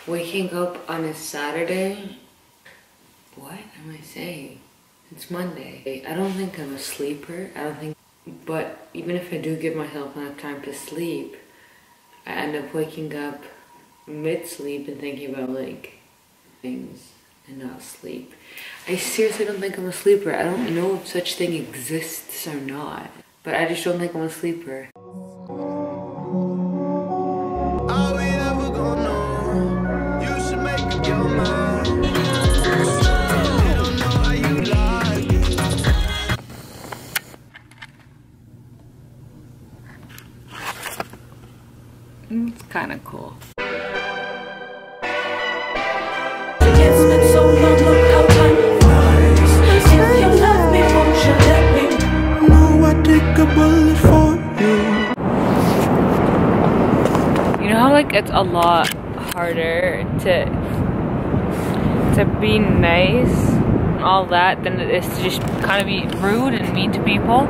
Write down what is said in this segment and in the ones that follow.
Waking up on a Saturday? What am I saying? It's Monday. I don't think I'm a sleeper. But even if I do give myself enough time to sleep, I end up waking up mid-sleep and thinking about like things and not sleep. I seriously don't think I'm a sleeper. I don't know if such thing exists or not, but I just don't think I'm a sleeper. Are we ever gonna know? You should make up your mind. I don't know how you like it. It's kind of cool. You know how like it's a lot harder to be nice and all that than it is to just kind of be rude and mean to people.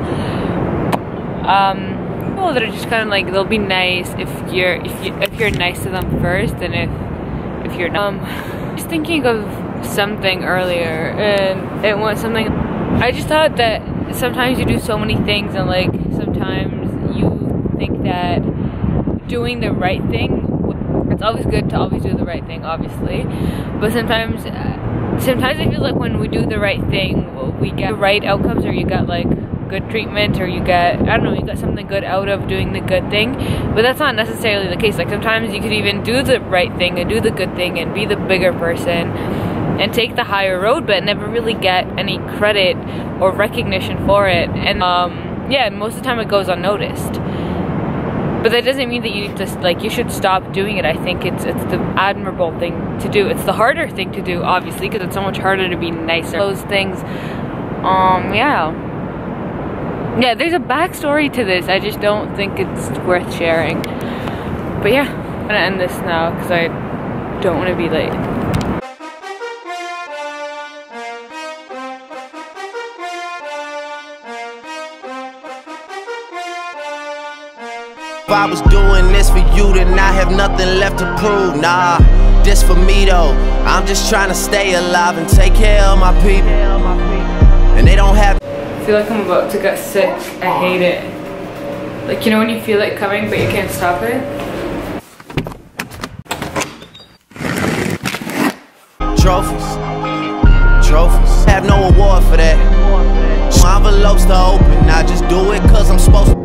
People that are just kind of like, they'll be nice if you're nice to them first, and if you're not. I was thinking of something earlier, and it was something. I just thought that sometimes you do so many things, and like sometimes you think that doing the right thing, it's always good to always do the right thing, obviously, but sometimes it feels like when we do the right thing, we get the right outcomes, or you get like good treatment, or you get, I don't know, you got something good out of doing the good thing. But that's not necessarily the case. Like sometimes you could even do the right thing and do the good thing and be the bigger person and take the higher road, but never really get any credit or recognition for it. And yeah, most of the time it goes unnoticed. But that doesn't mean that you need to, like, you should stop doing it. I think it's the admirable thing to do. It's the harder thing to do, obviously, because it's so much harder to be nicer. Those things, yeah, there's a backstory to this. I just don't think it's worth sharing. But yeah, I'm gonna end this now because I don't want to be late. If I was doing this for you, then I have nothing left to prove. Nah, this for me though. I'm just trying to stay alive and take care of my people. And they don't have. I feel like I'm about to get sick. I hate it. Like, you know when you feel it coming but you can't stop it? Trophies. Have no award for that. Envelopes to open, I just do it cause I'm supposed to.